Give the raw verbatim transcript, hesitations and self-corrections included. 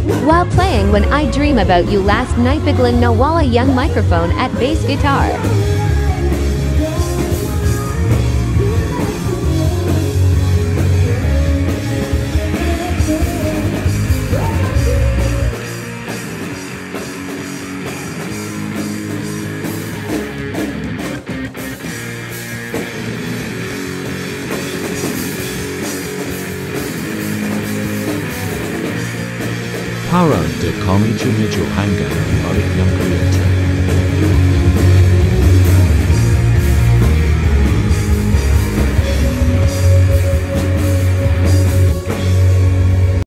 While playing When I Dream About You last night, biglan nawala yung microphone at bass guitar. Para de kami medyo hanggang balik yang kuya.